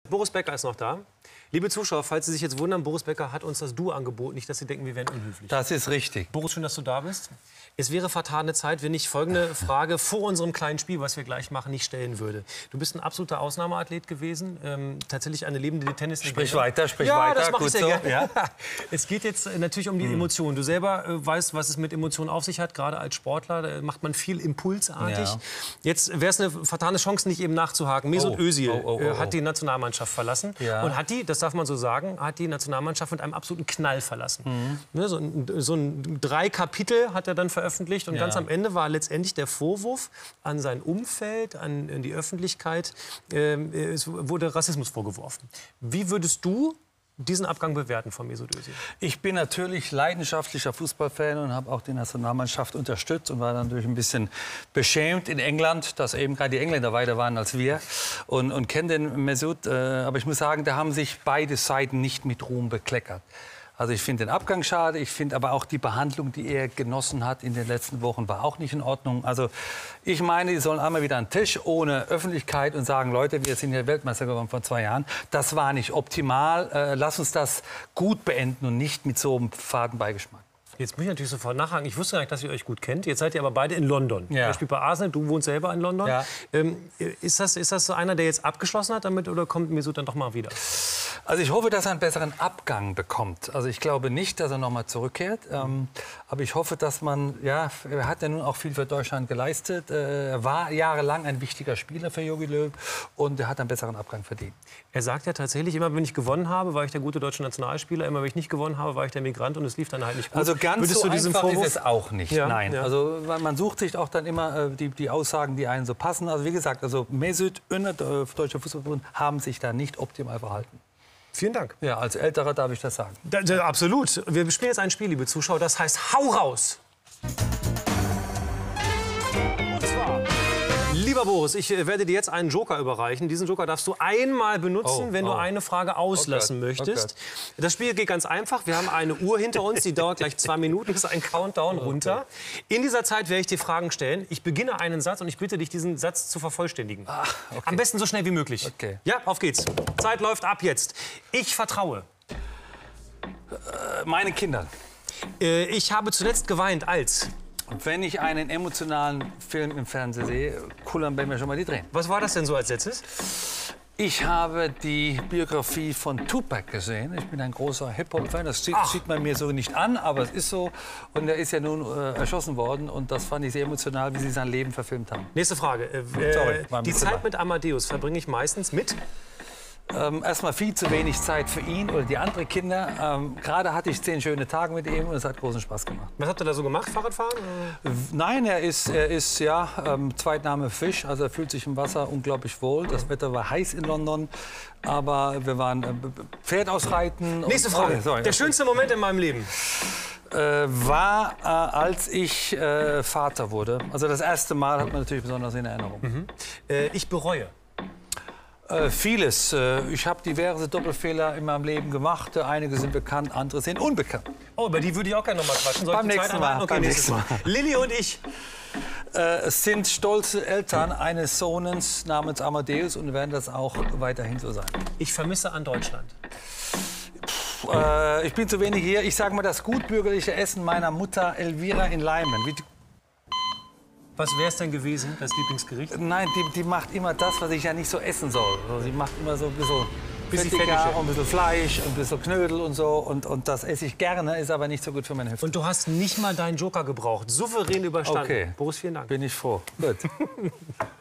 Boris Becker ist noch da. Liebe Zuschauer, falls Sie sich jetzt wundern, Boris Becker hat uns das Du angeboten. Nicht, dass Sie denken, wir wären unhöflich. Das ist richtig. Boris, schön, dass du da bist. Es wäre vertane Zeit, wenn ich folgende Frage vor unserem kleinen Spiel, was wir gleich machen, nicht stellen würde. Du bist ein absoluter Ausnahmeathlet gewesen. Tatsächlich eine lebende Tennislegende. Sprich weiter, sprich ja, weiter. Das mache ich sehr gerne. Ja. Es geht jetzt natürlich um die Emotionen. Du selber weißt, was es mit Emotionen auf sich hat. Gerade als Sportler macht man viel impulsartig. Ja. Jetzt wäre es eine vertane Chance, nicht eben nachzuhaken. Mesut Özil hat die Nationalmannschaft verlassen. Ja. Und hat die, das darf man so sagen, hat die Nationalmannschaft mit einem absoluten Knall verlassen. Ne, so ein 3 Kapitel hat er dann veröffentlicht. Und ganz am Ende war letztendlich der Vorwurf an sein Umfeld, an die Öffentlichkeit, es wurde Rassismus vorgeworfen. Wie würdest du diesen Abgang bewerten von Mesut Özil? Ich bin natürlich leidenschaftlicher Fußballfan und habe auch die Nationalmannschaft unterstützt und war dann natürlich ein bisschen beschämt in England, dass eben gerade die Engländer weiter waren als wir und kenne den Mesut. Aber ich muss sagen, da haben sich beide Seiten nicht mit Ruhm bekleckert. Also ich finde den Abgang schade, ich finde aber auch die Behandlung, die er genossen hat in den letzten Wochen, war auch nicht in Ordnung. Also ich meine, die sollen einmal wieder an den Tisch ohne Öffentlichkeit und sagen, Leute, wir sind ja Weltmeister geworden vor 2 Jahren. Das war nicht optimal. Lass uns das gut beenden und nicht mit so einem faden Beigeschmack. Jetzt muss ich natürlich sofort nachhaken. Ich wusste gar nicht, dass ihr euch gut kennt. Jetzt seid ihr aber beide in London. Ja. Er spielt bei Arsenal, du wohnst selber in London. Ja. Ist das so einer, der jetzt abgeschlossen hat damit, oder kommt Mesut dann doch mal wieder? Also ich hoffe, dass er einen besseren Abgang bekommt. Also ich glaube nicht, dass er noch mal zurückkehrt. Aber ich hoffe, dass man, ja, er hat ja nun auch viel für Deutschland geleistet. Er war jahrelang ein wichtiger Spieler für Jogi Löw und er hat einen besseren Abgang verdient. Er sagt ja tatsächlich, immer wenn ich gewonnen habe, war ich der gute deutsche Nationalspieler. Immer wenn ich nicht gewonnen habe, war ich der Migrant, und es lief dann halt nicht gut. Also ganz Würdest so du diesem einfach Vorwurf ist es auch nicht. Ja, Nein. ja. Also man sucht sich auch dann immer die Aussagen, die einen so passen. Also wie gesagt, also Mesut und der Deutsche Fußballbund haben sich da nicht optimal verhalten. Vielen Dank. Ja, als Älterer darf ich das sagen. Absolut. Wir spielen jetzt ein Spiel, liebe Zuschauer, das heißt Hau raus! Und zwar, lieber Boris, ich werde dir jetzt einen Joker überreichen. Diesen Joker darfst du einmal benutzen, wenn du eine Frage auslassen möchtest. Das Spiel geht ganz einfach. Wir haben eine Uhr hinter uns, die dauert gleich 2 Minuten. Das ist ein Countdown runter. In dieser Zeit werde ich dir Fragen stellen. Ich beginne einen Satz und ich bitte dich, diesen Satz zu vervollständigen. Am besten so schnell wie möglich. Okay. Ja, auf geht's. Zeit läuft ab jetzt. Ich vertraue. Meine Kinder. Ich habe zuletzt geweint als... Wenn ich einen emotionalen Film im Fernsehen sehe, kullern bei mir schon mal die Tränen. Was war das denn so als letztes? Ich habe die Biografie von Tupac gesehen. Ich bin ein großer Hip-Hop-Fan. Das sieht man mir so nicht an, aber es ist so. Und er ist ja nun erschossen worden. Und das fand ich sehr emotional, wie sie sein Leben verfilmt haben. Nächste Frage. Die Zeit mit Amadeus verbringe ich meistens mit... Erstmal viel zu wenig Zeit für ihn oder die anderen Kinder. Gerade hatte ich 10 schöne Tage mit ihm und es hat großen Spaß gemacht. Was habt ihr da so gemacht? Fahrradfahren? Nein, er ist Zweitname Fisch. Also er fühlt sich im Wasser unglaublich wohl. Das Wetter war heiß in London, aber wir waren Pferd ausreiten. Nächste Frage. Der schönste Moment in meinem Leben? War, als ich Vater wurde. Also das erste Mal hat man natürlich besonders in Erinnerung. Ich bereue. Vieles. Ich habe diverse Doppelfehler in meinem Leben gemacht. Einige sind bekannt, andere sind unbekannt. Oh, über die würde ich auch gerne noch mal quatschen. Beim nächsten Mal. Okay, nächstes Mal. Lilly und ich. Sind stolze Eltern eines Sohnes namens Amadeus und werden das auch weiterhin so sein. Ich vermisse an Deutschland. Ich bin zu wenig hier. Ich sage mal das gutbürgerliche Essen meiner Mutter Elvira in Leimen. Was wäre es denn gewesen, das Lieblingsgericht? Nein, die macht immer das, was ich ja nicht so essen soll. Also sie macht immer so ein bisschen fettiger und ein bisschen Fleisch und ein bisschen Knödel und so. Und das esse ich gerne, ist aber nicht so gut für meine Hüfte. Und du hast nicht mal deinen Joker gebraucht. Souverän überstanden. Okay. Boris, vielen Dank. Bin ich froh. Gut.